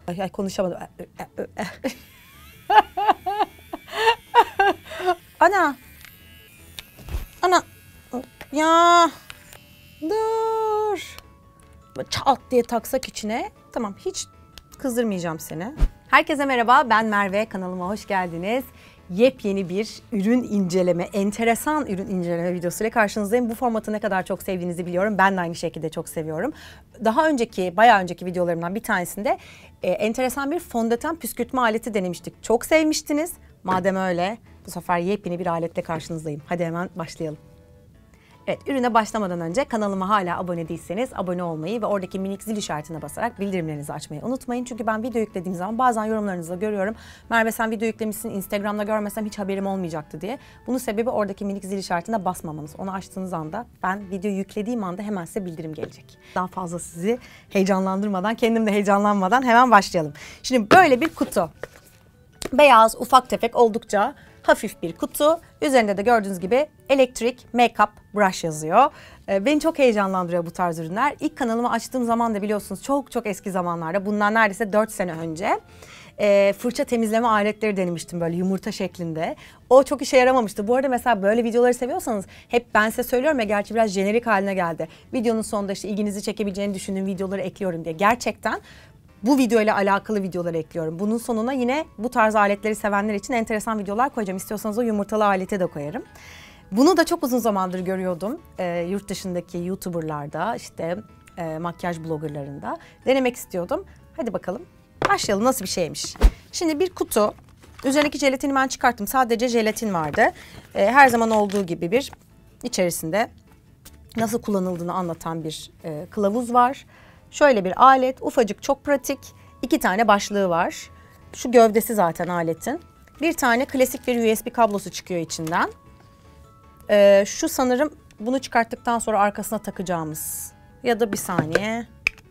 Ay konuşamadım. Ana. Ana. Ya. Dur. Çat diye taksak içine. Tamam, hiç kızdırmayacağım seni. Herkese merhaba, ben Merve. Kanalıma hoş geldiniz. Yepyeni bir ürün inceleme, enteresan ürün inceleme videosuyla karşınızdayım. Bu formatı ne kadar çok sevdiğinizi biliyorum. Ben de aynı şekilde çok seviyorum. Daha önceki, bayağı önceki videolarımdan bir tanesinde enteresan bir fondöten püskürtme aleti denemiştik. Çok sevmiştiniz. Madem öyle, bu sefer yepyeni bir aletle karşınızdayım. Hadi hemen başlayalım. Evet, ürüne başlamadan önce kanalıma hala abone değilseniz abone olmayı ve oradaki minik zil işaretine basarak bildirimlerinizi açmayı unutmayın. Çünkü ben video yüklediğim zaman bazen yorumlarınızı da görüyorum. Merve sen video yüklemişsin, Instagram'da görmesem hiç haberim olmayacaktı diye. Bunun sebebi oradaki minik zil işaretine basmamanız. Onu açtığınız anda ben video yüklediğim anda hemen size bildirim gelecek. Daha fazla sizi heyecanlandırmadan, kendim de heyecanlanmadan hemen başlayalım. Şimdi böyle bir kutu. Beyaz, ufak tefek, oldukça hafif bir kutu. Üzerinde de gördüğünüz gibi Electric Makeup Brush yazıyor. Beni çok heyecanlandırıyor bu tarz ürünler. İlk kanalımı açtığım zaman da biliyorsunuz çok eski zamanlarda, bundan neredeyse 4 sene önce fırça temizleme aletleri denemiştim böyle yumurta şeklinde. O çok işe yaramamıştı. Bu arada mesela böyle videoları seviyorsanız hep ben size söylüyorum ya, gerçi biraz jenerik haline geldi. Videonun sonunda işte ilginizi çekebileceğini düşündüğüm videoları ekliyorum diye. Gerçekten bu video ile alakalı videoları ekliyorum. Bunun sonuna yine bu tarz aletleri sevenler için enteresan videolar koyacağım. İstiyorsanız o yumurtalı alete de koyarım. Bunu da çok uzun zamandır görüyordum. Yurt dışındaki YouTuber'larda, işte makyaj bloggerlarında denemek istiyordum. Hadi bakalım başlayalım, nasıl bir şeymiş. Şimdi bir kutu. Üzerindeki jelatini ben çıkarttım. Sadece jelatin vardı. Her zaman olduğu gibi bir içerisinde nasıl kullanıldığını anlatan bir kılavuz var. Şöyle bir alet, ufacık, çok pratik. 2 tane başlığı var. Şu gövdesi zaten aletin. Bir tane klasik bir USB kablosu çıkıyor içinden. Şu sanırım bunu çıkarttıktan sonra arkasına takacağımız. Ya da bir saniye.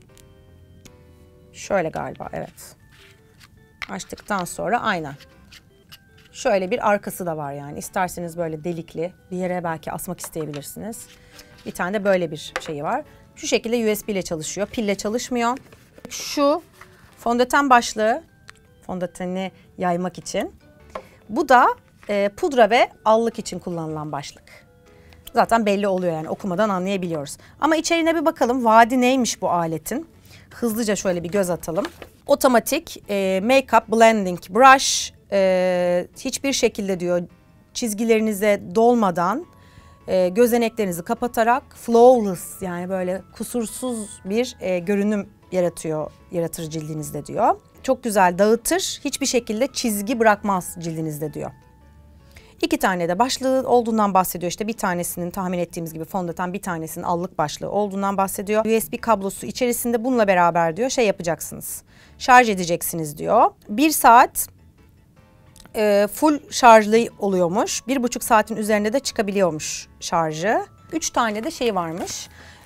Şöyle galiba, evet. Açtıktan sonra aynen. Şöyle bir arkası da var yani. İsterseniz böyle delikli bir yere belki asmak isteyebilirsiniz. Bir tane de böyle bir şeyi var. Şu şekilde USB ile çalışıyor. Pille çalışmıyor. Şu fondöten başlığı. Fondöteni yaymak için. Bu da pudra ve allık için kullanılan başlık. Zaten belli oluyor yani, okumadan anlayabiliyoruz. Ama içeriğine bir bakalım. Vaadi neymiş bu aletin? Hızlıca şöyle bir göz atalım. Otomatik Makeup Blending Brush. Hiçbir şekilde diyor çizgilerinize dolmadan gözeneklerinizi kapatarak flawless, yani böyle kusursuz bir görünüm yaratır cildinizde diyor. Çok güzel dağıtır, hiçbir şekilde çizgi bırakmaz cildinizde diyor. 2 tane de başlığı olduğundan bahsediyor. İşte bir tanesinin tahmin ettiğimiz gibi fondöten, bir tanesinin allık başlığı olduğundan bahsediyor. USB kablosu içerisinde, bununla beraber diyor şey yapacaksınız. Şarj edeceksiniz diyor. 1 saat full şarjlı oluyormuş. 1,5 saatin üzerinde de çıkabiliyormuş şarjı. 3 tane de şey varmış.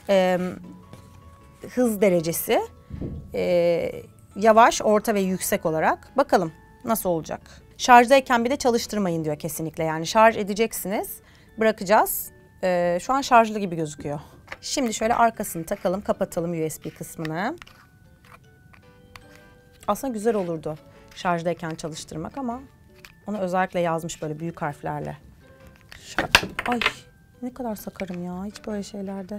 Hız derecesi. Yavaş, orta ve yüksek olarak. Bakalım nasıl olacak. Şarjdayken bir de çalıştırmayın diyor kesinlikle. Yani şarj edeceksiniz, bırakacağız. Şu an şarjlı gibi gözüküyor. Şimdi şöyle arkasını takalım, kapatalım USB kısmını. Aslında güzel olurdu şarjdayken çalıştırmak ama onu özellikle yazmış böyle büyük harflerle. Ay ne kadar sakarım ya hiç böyle şeylerde.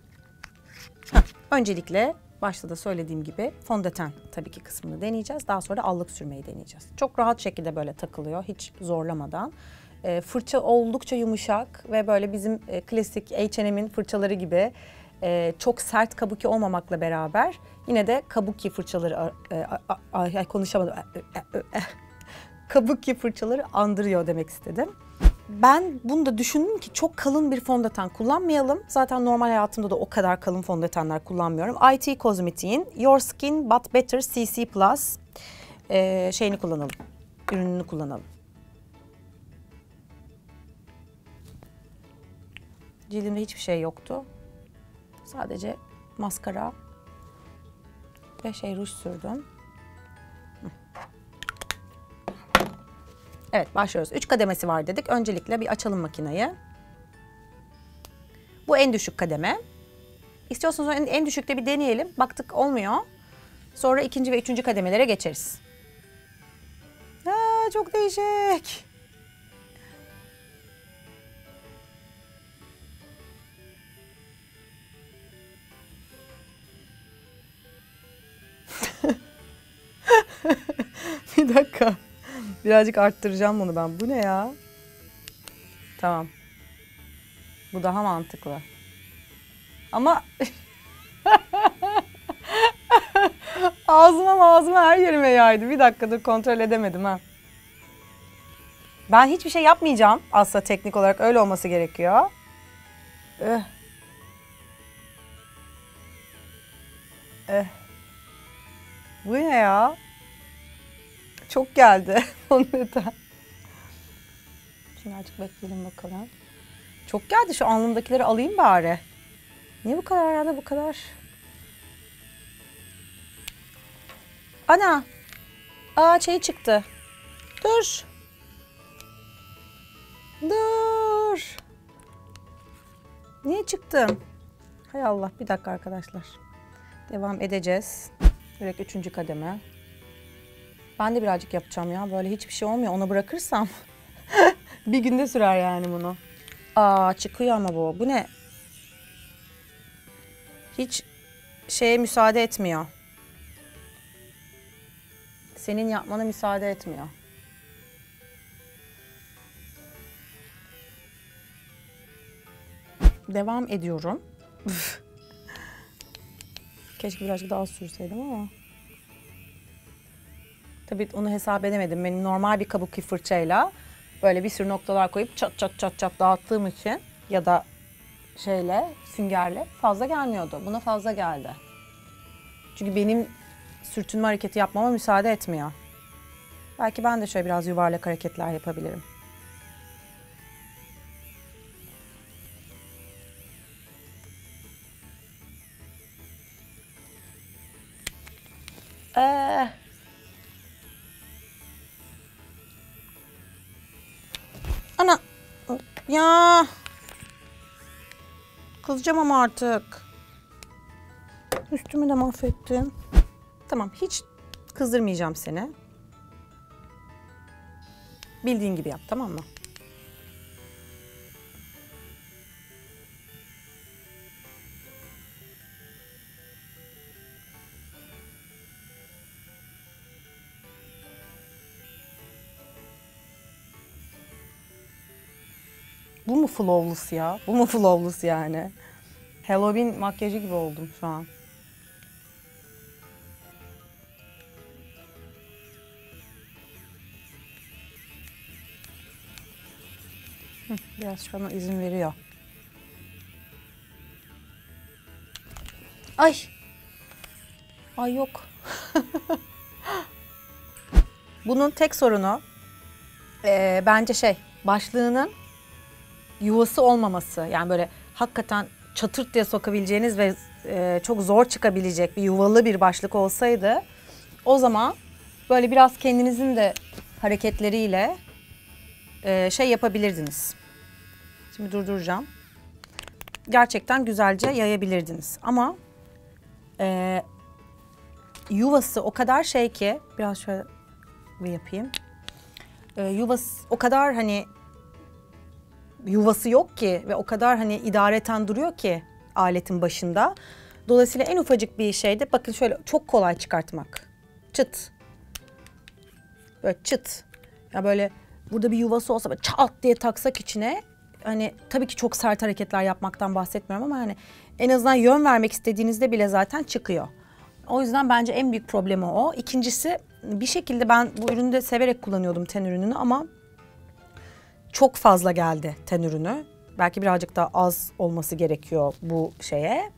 Öncelikle başta da söylediğim gibi fondöten tabii ki kısmını deneyeceğiz. Daha sonra allık sürmeyi deneyeceğiz. Çok rahat şekilde böyle takılıyor, hiç zorlamadan. Fırça oldukça yumuşak ve böyle bizim klasik H&M'in fırçaları gibi çok sert kabuki olmamakla beraber yine de kabuki fırçaları konuşamadım. Kabuki fırçaları andırıyor demek istedim. Ben bunu da düşündüm ki çok kalın bir fondöten kullanmayalım. Zaten normal hayatımda da o kadar kalın fondötenler kullanmıyorum. IT Cosmetic'in Your Skin But Better CC Plus şeyini kullanalım. Ürününü kullanalım. Cildimde hiçbir şey yoktu. Sadece maskara ve ruj sürdüm. Evet, başlıyoruz. 3 kademesi var dedik. Öncelikle bir açalım makineyi. Bu en düşük kademe. İstiyorsanız en düşükte bir deneyelim. Baktık olmuyor. Sonra ikinci ve üçüncü kademelere geçeriz. Aa, çok değişik. Bir dakika. Birazcık arttıracağım bunu ben. Bu ne ya? Tamam. Bu daha mantıklı. Ama ağzıma her yerime yaydı. Bir dakikadır kontrol edemedim ha. Ben hiçbir şey yapmayacağım. Aslında teknik olarak öyle olması gerekiyor. Bu ne ya? Çok geldi. Neden? Şimdi azıcık bekleyelim bakalım. Çok geldi, şu alnımdakileri alayım bari. Niye bu kadar ya da bu kadar? Ana! Aa, şey çıktı. Dur. Dur. Niye çıktım? Hay Allah, bir dakika arkadaşlar. Devam edeceğiz. Direkt üçüncü kademe. Ben de birazcık yapacağım ya. Böyle hiçbir şey olmuyor. Ona bırakırsam bir günde sürer yani bunu. Aa, çıkıyor ama bu. Bu ne? Hiç şeye müsaade etmiyor. Senin yapmana müsaade etmiyor. Devam ediyorum. Keşke birazcık daha sürseydim ama. Tabii onu hesap edemedim. Benim normal bir kabuki fırçayla böyle bir sürü noktalar koyup çat çat dağıttığım için ya da şeyle, süngerle fazla gelmiyordu. Buna fazla geldi. Çünkü benim sürtünme hareketi yapmama müsaade etmiyor. Belki ben de şöyle biraz yuvarlak hareketler yapabilirim. Ana! Ya! Kızacağım ama artık. Üstümü de mahvettin. Tamam, hiç kızdırmayacağım seni. Bildiğin gibi yap, tamam mı? Bu mu flawless ya? Bu mu flawless yani? Halloween makyajı gibi oldum şu an. Biraz şu an izin veriyor. Ay! Ay yok. Bunun tek sorunu bence başlığının yuvası olmaması. Yani böyle hakikaten çatırt diye sokabileceğiniz ve çok zor çıkabilecek bir yuvalı bir başlık olsaydı, o zaman böyle biraz kendinizin de hareketleriyle yapabilirdiniz. Şimdi durduracağım. Gerçekten güzelce yayabilirdiniz. Ama yuvası o kadar ki, biraz şöyle bir yapayım. Yuvası o kadar yuvası yok ki ve o kadar idareten duruyor ki aletin başında. Dolayısıyla en ufacık bir şeyde bakın şöyle çok kolay çıkartmak. Çıt. Böyle çıt. Ya böyle burada bir yuvası olsa böyle çat diye taksak içine, tabii ki çok sert hareketler yapmaktan bahsetmiyorum ama en azından yön vermek istediğinizde bile zaten çıkıyor. O yüzden bence en büyük problemi o. İkincisi, bir şekilde ben bu ürünü de severek kullanıyordum, ten ürününü, ama çok fazla geldi ten ürünü. Belki birazcık daha az olması gerekiyor bu şeye.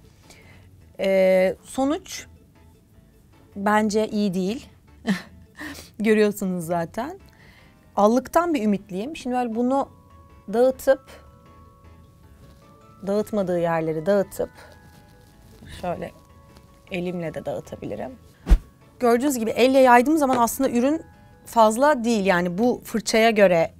Sonuç bence iyi değil. Görüyorsunuz zaten. Allıktan bir ümitliyim. Şimdi böyle bunu dağıtıp, dağıtmadığı yerleri dağıtıp, şöyle elimle de dağıtabilirim. Gördüğünüz gibi elle yaydığım zaman aslında ürün fazla değil. Yani bu fırçaya göre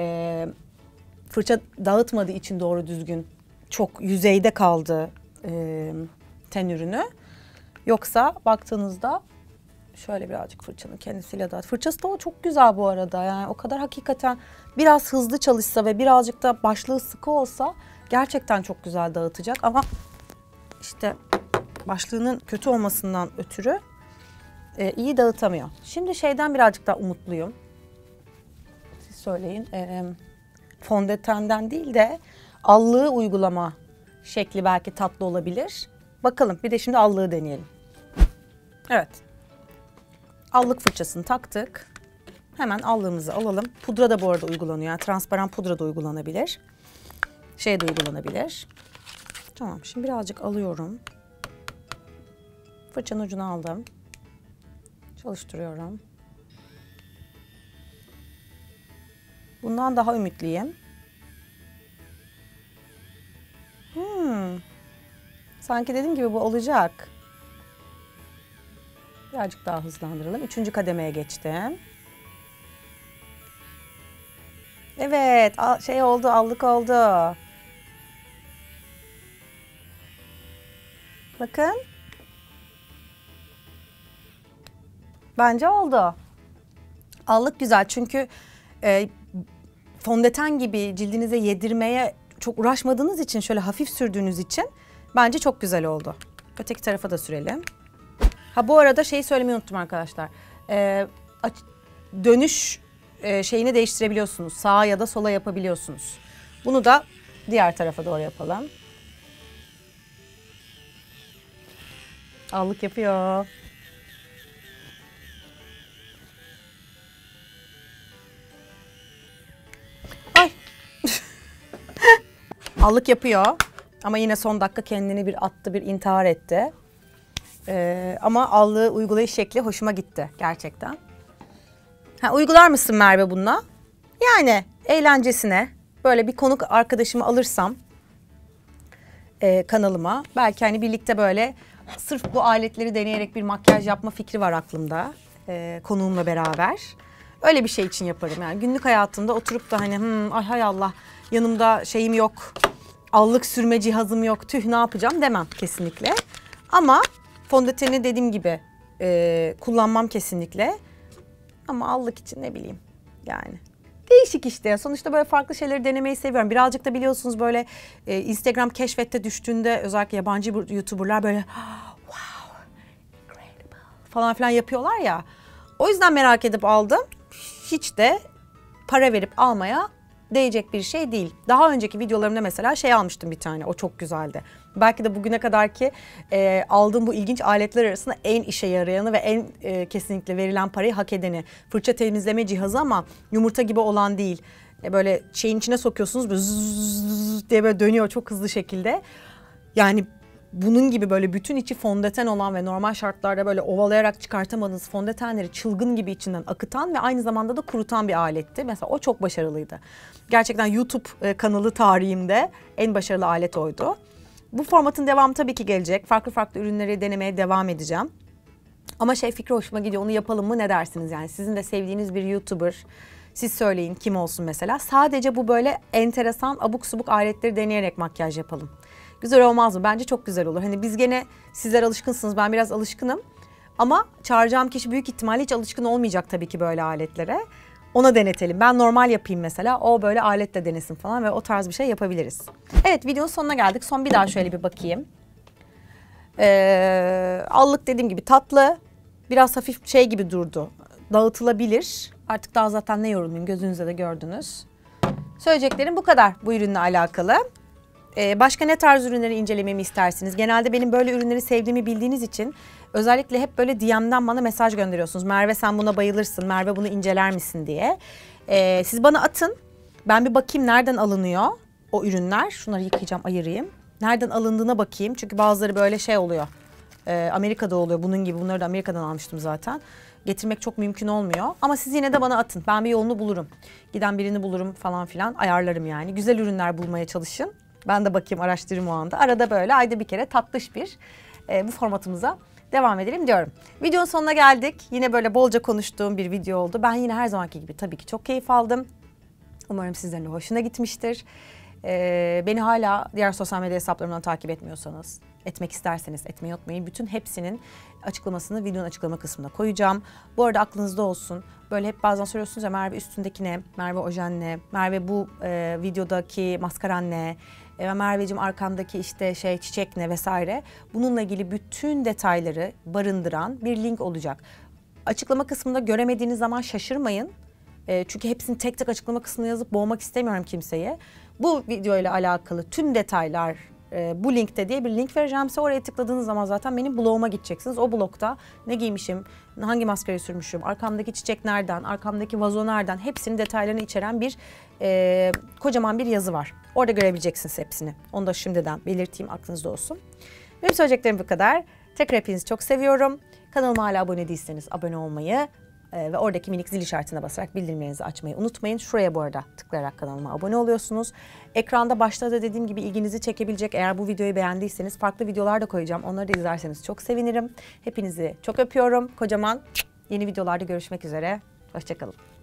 fırça dağıtmadığı için doğru düzgün çok yüzeyde kaldı ten ürünü. Yoksa baktığınızda Şöyle birazcık fırçanın kendisiyle dağıt. Fırçası da o çok güzel bu arada. Yani o kadar hakikaten biraz hızlı çalışsa ve birazcık da başlığı sıkı olsa gerçekten çok güzel dağıtacak. Ama işte başlığının kötü olmasından ötürü iyi dağıtamıyor. Şimdi şeyden birazcık daha umutluyum. Siz söyleyin. Fondötenden değil de allığı uygulama şekli belki tatlı olabilir. Bakalım, bir de şimdi allığı deneyelim. Evet. Allık fırçasını taktık. Hemen allığımızı alalım. Pudra da bu arada uygulanıyor. Yani transparan pudra da uygulanabilir. Şey de uygulanabilir. Tamam, şimdi birazcık alıyorum. Fırçanın ucunu aldım. Çalıştırıyorum. Bundan daha ümitliyim. Sanki dediğim gibi bu olacak. Birazcık daha hızlandıralım. 3. kademeye geçtim. Evet, şey oldu, allık oldu. Bakın. Bence oldu. Allık güzel çünkü fondöten gibi cildinize yedirmeye çok uğraşmadığınız için, şöyle hafif sürdüğünüz için bence çok güzel oldu. Öteki tarafa da sürelim. Ha, bu arada şeyi söylemeyi unuttum arkadaşlar. Dönüş şeyini değiştirebiliyorsunuz. Sağa ya da sola yapabiliyorsunuz. Bunu da diğer tarafa doğru yapalım. Allık yapıyor. Ay. Allık yapıyor. Ama yine son dakika kendini bir attı, bir intihar etti. Ama allığı uygulayış şekli hoşuma gitti gerçekten. Ha, uygular mısın Merve bununla? Yani eğlencesine böyle bir konuk arkadaşımı alırsam kanalıma, belki hani birlikte böyle sırf bu aletleri deneyerek bir makyaj yapma fikri var aklımda konuğumla beraber. Öyle bir şey için yaparım yani günlük hayatımda oturup da hani ay hay Allah yanımda şeyim yok, allık sürme cihazım yok, tüh ne yapacağım demem kesinlikle. Ama fondöteni dediğim gibi kullanmam kesinlikle. Ama allık için ne bileyim yani. Değişik işte. Sonuçta böyle farklı şeyleri denemeyi seviyorum. Birazcık da biliyorsunuz böyle Instagram keşfette düştüğünde özellikle yabancı YouTuber'lar böyle wow, incredible falan filan yapıyorlar ya. O yüzden merak edip aldım. Hiç de para verip almaya değecek bir şey değil. Daha önceki videolarımda mesela şey almıştım bir tane. O çok güzeldi. Belki de bugüne kadarki aldığım bu ilginç aletler arasında en işe yarayanı ve en kesinlikle verilen parayı hak edeni. Fırça temizleme cihazı ama yumurta gibi olan değil. Böyle şeyin içine sokuyorsunuz böyle zzz diye böyle dönüyor çok hızlı şekilde. Yani bunun gibi böyle bütün içi fondöten olan ve normal şartlarda böyle ovalayarak çıkartamadığınız fondötenleri çılgın gibi içinden akıtan ve aynı zamanda da kurutan bir aletti. Mesela o çok başarılıydı. Gerçekten YouTube kanalı tarihimde en başarılı alet oydu. Bu formatın devamı tabii ki gelecek. Farklı farklı ürünleri denemeye devam edeceğim. Ama şey fikri hoşuma gidiyor. Onu yapalım mı ne dersiniz yani? Sizin de sevdiğiniz bir YouTuber. Siz söyleyin kim olsun mesela. Sadece bu böyle enteresan abuk subuk aletleri deneyerek makyaj yapalım. Güzel olmaz mı? Bence çok güzel olur. Hani biz gene sizler alışkınsınız. Ben biraz alışkınım. Ama çağıracağım kişi büyük ihtimalle hiç alışkın olmayacak tabii ki böyle aletlere. Ona denetelim. Ben normal yapayım mesela. O böyle aletle denesin falan ve o tarz bir şey yapabiliriz. Evet, videonun sonuna geldik. Son bir daha şöyle bir bakayım. Allık dediğim gibi tatlı. Biraz hafif şey gibi durdu. Dağıtılabilir. Artık daha zaten ne yorulmayayım, gözünüzde de gördünüz. Söyleyeceklerim bu kadar bu ürünle alakalı. Başka ne tarz ürünleri incelememi istersiniz? Genelde benim böyle ürünleri sevdiğimi bildiğiniz için özellikle hep böyle DM'den bana mesaj gönderiyorsunuz. Merve sen buna bayılırsın, Merve bunu inceler misin diye. Siz bana atın. Ben bir bakayım nereden alınıyor o ürünler. Şunları yıkayacağım, ayırayım. Nereden alındığına bakayım. Çünkü bazıları böyle şey oluyor. Amerika'da oluyor bunun gibi. Bunları da Amerika'dan almıştım zaten. Getirmek çok mümkün olmuyor. Ama siz yine de bana atın. Ben bir yolunu bulurum. Giden birini bulurum falan filan. Ayarlarım yani. Güzel ürünler bulmaya çalışın. Ben de bakayım, araştırayım o anda. Arada böyle ayda bir kere tatlış bir bu formatımıza devam edelim diyorum. Videonun sonuna geldik. Yine böyle bolca konuştuğum bir video oldu. Ben yine her zamanki gibi tabii ki çok keyif aldım. Umarım sizlerin de hoşuna gitmiştir. Beni hala diğer sosyal medya hesaplarımdan takip etmiyorsanız etmek isterseniz etmeyi unutmayın. Bütün hepsinin açıklamasını videonun açıklama kısmına koyacağım. Bu arada aklınızda olsun. Böyle hep bazen soruyorsunuz ya, Merve üstündeki ne? Merve ojen ne? Merve bu videodaki maskaran ne? Merveciğim arkandaki işte çiçek ne vesaire. Bununla ilgili bütün detayları barındıran bir link olacak. Açıklama kısmında göremediğiniz zaman şaşırmayın. Çünkü hepsini tek tek açıklama kısmına yazıp boğmak istemiyorum kimseyi. Bu video ile alakalı tüm detaylar bu linkte diye bir link vereceğim size. Oraya tıkladığınız zaman zaten benim bloguma gideceksiniz. O blogda ne giymişim, hangi maskarayı sürmüşüm, arkamdaki çiçek nereden, arkamdaki vazo nereden, hepsinin detaylarını içeren bir kocaman bir yazı var. Orada görebileceksiniz hepsini. Onu da şimdiden belirteyim, aklınızda olsun. Benim söyleyeceklerim bu kadar. Tekrar hepinizi çok seviyorum. Kanalıma hala abone değilseniz abone olmayı ve oradaki minik zil işaretine basarak bildirimlerinizi açmayı unutmayın. Şuraya bu arada tıklayarak kanalıma abone oluyorsunuz. Ekranda başta da dediğim gibi ilginizi çekebilecek, eğer bu videoyu beğendiyseniz farklı videolar da koyacağım. Onları da izlerseniz çok sevinirim. Hepinizi çok öpüyorum. Kocaman. Yeni videolarda görüşmek üzere. Hoşça kalın.